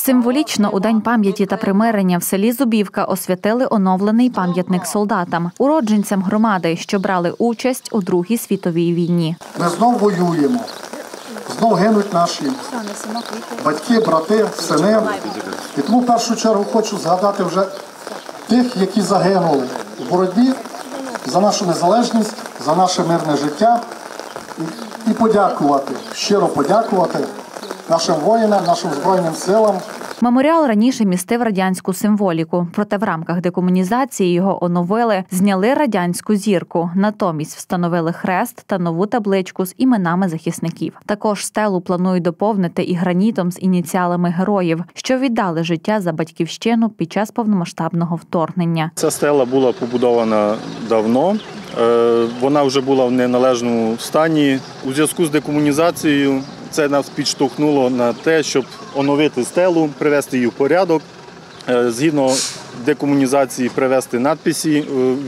Символічно у День пам'яті та примирення в селі Зубівка освятили оновлений пам'ятник солдатам, уродженцям громади, що брали участь у Другій світовій війні. Ми знов воюємо, знов гинуть наші батьки, брати, сини. І тому в першу чергу хочу згадати вже тих, які загинули у боротьбі за нашу незалежність, за наше мирне життя. І подякувати, щиро подякувати нашим воїнам, нашим Збройним силам. Меморіал раніше містив радянську символіку, проте в рамках декомунізації його оновили, зняли радянську зірку, натомість встановили хрест та нову табличку з іменами захисників. Також стелу планують доповнити і гранітом з ініціалами героїв, що віддали життя за батьківщину під час повномасштабного вторгнення. Ця стела була побудована давно. Вона вже була в неналежному стані. У зв'язку з декомунізацією це нас підштовхнуло на те, щоб оновити стелу, привести її в порядок. Згідно декомунізації привести надписи в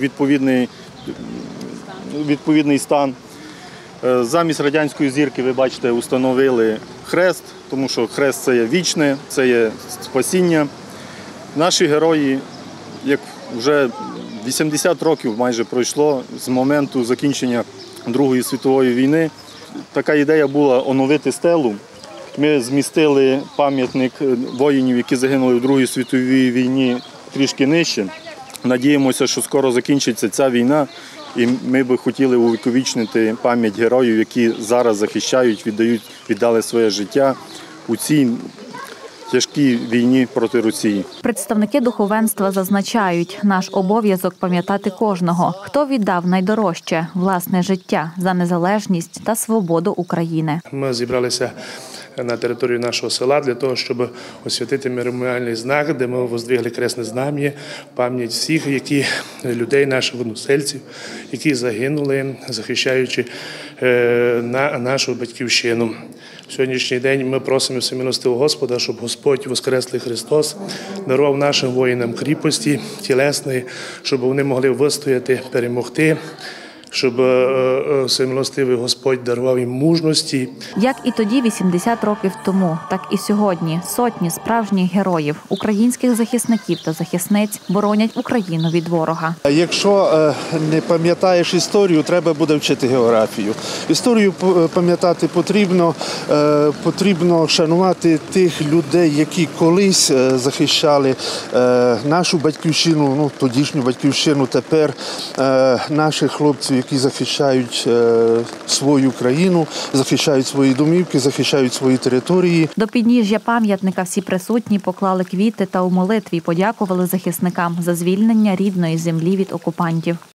відповідний стан. Замість радянської зірки, ви бачите, установили хрест, тому що хрест – це є вічне, це є спасіння. Наші герої, як вже 80 років майже пройшло з моменту закінчення Другої світової війни. Така ідея була оновити стелу. Ми змістили пам'ятник воїнів, які загинули в Другій світовій війні, трішки нижче. Надіємося, що скоро закінчиться ця війна, і ми би хотіли увіковічнити пам'ять героїв, які зараз захищають, віддали своє життя у цій тяжкій війні проти Росії. Представники духовенства зазначають, наш обов'язок пам'ятати кожного, хто віддав найдорожче – власне життя за незалежність та свободу України. Ми зібралися на територію нашого села для того, щоб освятити меморіальний знак, де ми воздвигли кресне знам'я, пам'ять всіх людей, наших односельців, які загинули, захищаючи нашу батьківщину. В сьогоднішній день ми просимо всемилостивого Господа, щоб Господь Воскреслий Христос дарував нашим воїнам кріпості тілесної, щоб вони могли вистояти, перемогти, щоб всемилостивий Господь дарував їм мужності. Як і тоді, 80 років тому, так і сьогодні сотні справжніх героїв, українських захисників та захисниць боронять Україну від ворога. Якщо не пам'ятаєш історію, треба буде вчити географію. Історію пам'ятати потрібно шанувати тих людей, які колись захищали нашу батьківщину, тодішню батьківщину, тепер наших хлопців, які захищають свою країну, захищають свої домівки, захищають свої території. До підніжжя пам'ятника всі присутні поклали квіти та у молитві подякували захисникам за звільнення рідної землі від окупантів.